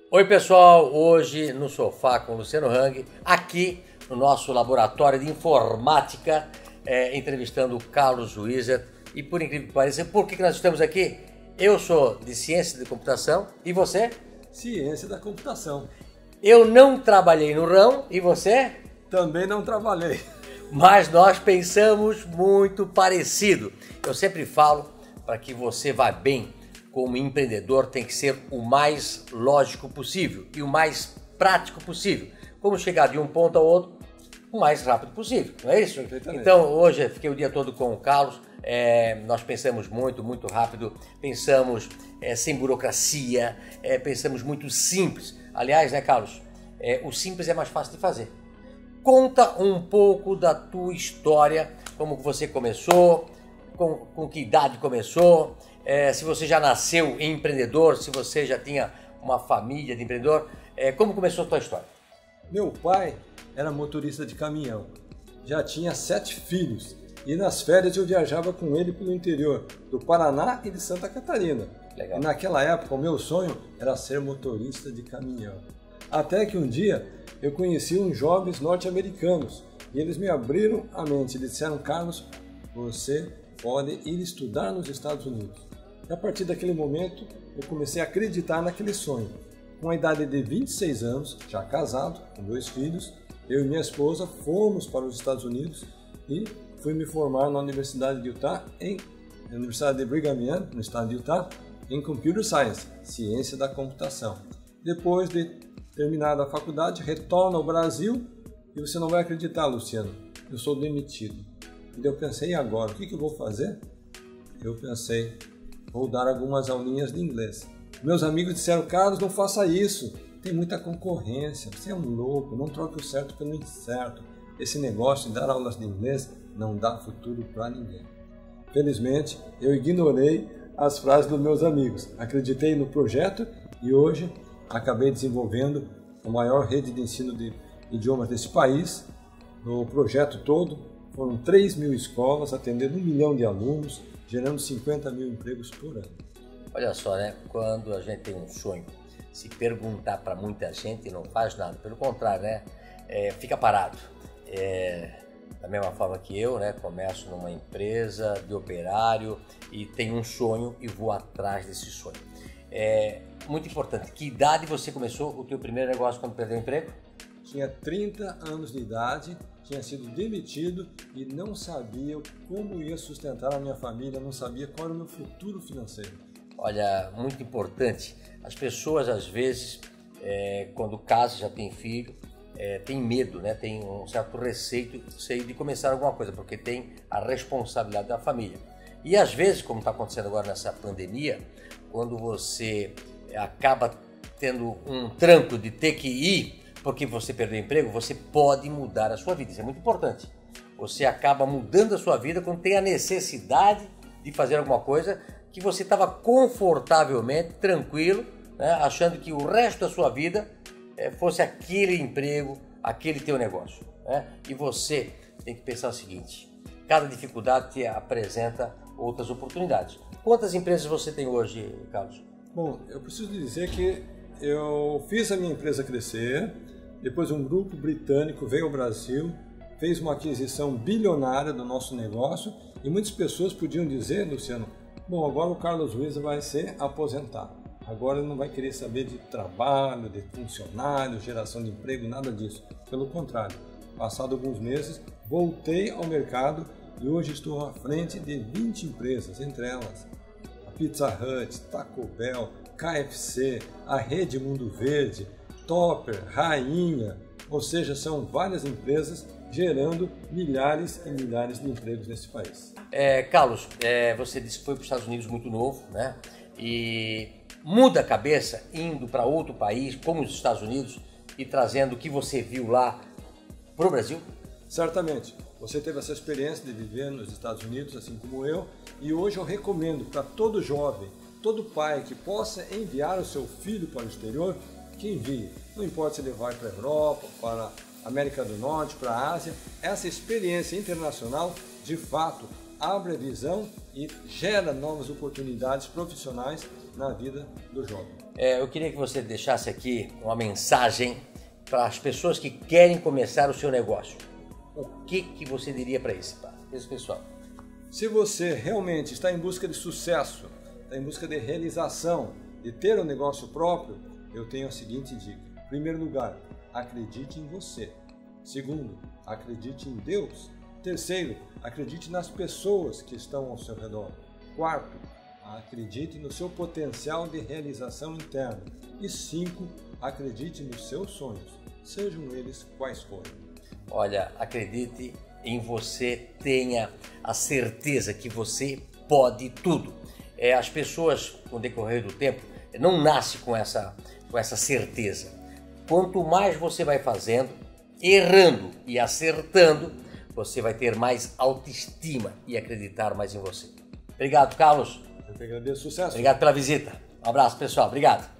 Oi pessoal, hoje no Sofá com o Luciano Hang, aqui no nosso laboratório de informática, entrevistando o Carlos Wizard. E por incrível que pareça, por que nós estamos aqui? Eu sou de Ciência da Computação e você? Ciência da Computação. Eu não trabalhei no ramo e você? Também não trabalhei. Mas nós pensamos muito parecido. Eu sempre falo, para que você vá bem como empreendedor, tem que ser o mais lógico possível e o mais prático possível. Como chegar de um ponto ao outro o mais rápido possível, não é isso? Então hoje eu fiquei o dia todo com o Carlos, nós pensamos muito rápido, pensamos sem burocracia, pensamos muito simples. Aliás, né, Carlos, o simples é mais fácil de fazer. Conta um pouco da tua história, como você começou, com que idade começou, se você já nasceu empreendedor, se você já tinha uma família de empreendedor, como começou a tua história? Meu pai era motorista de caminhão, já tinha 7 filhos e nas férias eu viajava com ele pelo interior do Paraná e de Santa Catarina. Legal. E naquela época o meu sonho era ser motorista de caminhão. Até que um dia eu conheci uns jovens norte-americanos e eles me abriram a mente e disseram: Carlos, você pode ir estudar nos Estados Unidos. E a partir daquele momento eu comecei a acreditar naquele sonho. Com a idade de 26 anos, já casado, com 2 filhos, eu e minha esposa fomos para os Estados Unidos e fui me formar na Universidade de Utah, na Universidade de Brigham Young, no estado de Utah, em Computer Science, Ciência da Computação. Depois de terminada a faculdade, retorno ao Brasil e você não vai acreditar, Luciano, eu sou demitido. E eu pensei, e agora? O que eu vou fazer? Eu pensei, vou dar algumas aulinhas de inglês. Meus amigos disseram: Carlos, não faça isso, tem muita concorrência, você é um louco, não troque o certo pelo incerto. Esse negócio de dar aulas de inglês não dá futuro para ninguém. Felizmente, eu ignorei as frases dos meus amigos, acreditei no projeto e hoje acabei desenvolvendo a maior rede de ensino de idiomas desse país. No projeto todo, foram 3.000 escolas, atendendo 1 milhão de alunos, gerando 50 mil empregos por ano. Olha só, né? Quando a gente tem um sonho, se perguntar para muita gente não faz nada. Pelo contrário, né? Fica parado. Da mesma forma que eu, né? Começo numa empresa de operário e tenho um sonho e vou atrás desse sonho. Muito importante. Que idade você começou o teu primeiro negócio quando perdeu o emprego? Tinha 30 anos de idade, tinha sido demitido e não sabia como ia sustentar a minha família, não sabia qual era o meu futuro financeiro. Olha, muito importante. As pessoas, às vezes, quando casam, já tem filho, tem medo, né? Tem um certo receio de começar alguma coisa, porque tem a responsabilidade da família. E às vezes, como está acontecendo agora nessa pandemia, quando você acaba tendo um tranco de ter que ir porque você perdeu o emprego, você pode mudar a sua vida. Isso é muito importante. Você acaba mudando a sua vida quando tem a necessidade de fazer alguma coisa que você estava confortavelmente, tranquilo, né, achando que o resto da sua vida fosse aquele emprego, aquele teu negócio. Né? E você tem que pensar o seguinte: cada dificuldade te apresenta outras oportunidades. Quantas empresas você tem hoje, Carlos? Bom, eu preciso dizer que eu fiz a minha empresa crescer, depois um grupo britânico veio ao Brasil, fez uma aquisição bilionária do nosso negócio e muitas pessoas podiam dizer, Luciano, bom, agora o Carlos Wizard vai ser aposentado. Agora ele não vai querer saber de trabalho, de funcionário, geração de emprego, nada disso. Pelo contrário, passado alguns meses, voltei ao mercado e hoje estou à frente de 20 empresas, entre elas a Pizza Hut, Taco Bell, KFC, a Rede Mundo Verde, Topper, Rainha, ou seja, são várias empresas gerando milhares e milhares de empregos nesse país. Carlos, você disse que foi para os Estados Unidos muito novo, né? E muda a cabeça indo para outro país, como os Estados Unidos, e trazendo o que você viu lá para o Brasil? Certamente. Você teve essa experiência de viver nos Estados Unidos, assim como eu, e hoje eu recomendo para todo jovem, todo pai que possa enviar o seu filho para o exterior, que envie. Não importa se ele vai para a Europa, para a América do Norte, para a Ásia, essa experiência internacional, de fato, abre a visão e gera novas oportunidades profissionais na vida do jovem. Eu queria que você deixasse aqui uma mensagem para as pessoas que querem começar o seu negócio. O que você diria para esse pessoal? Se você realmente está em busca de sucesso, está em busca de realização, de ter um negócio próprio, eu tenho a seguinte dica. Em primeiro lugar, acredite em você. Segundo, acredite em Deus. Terceiro, acredite nas pessoas que estão ao seu redor. Quarto, acredite no seu potencial de realização interna. E 5, acredite nos seus sonhos, sejam eles quais forem. Olha, acredite em você, tenha a certeza que você pode tudo. As pessoas, com o decorrer do tempo, não nascem com essa certeza. Quanto mais você vai fazendo, errando e acertando, você vai ter mais autoestima e acreditar mais em você. Obrigado, Carlos. Eu te agradeço, sucesso. Obrigado pela visita. Um abraço, pessoal. Obrigado.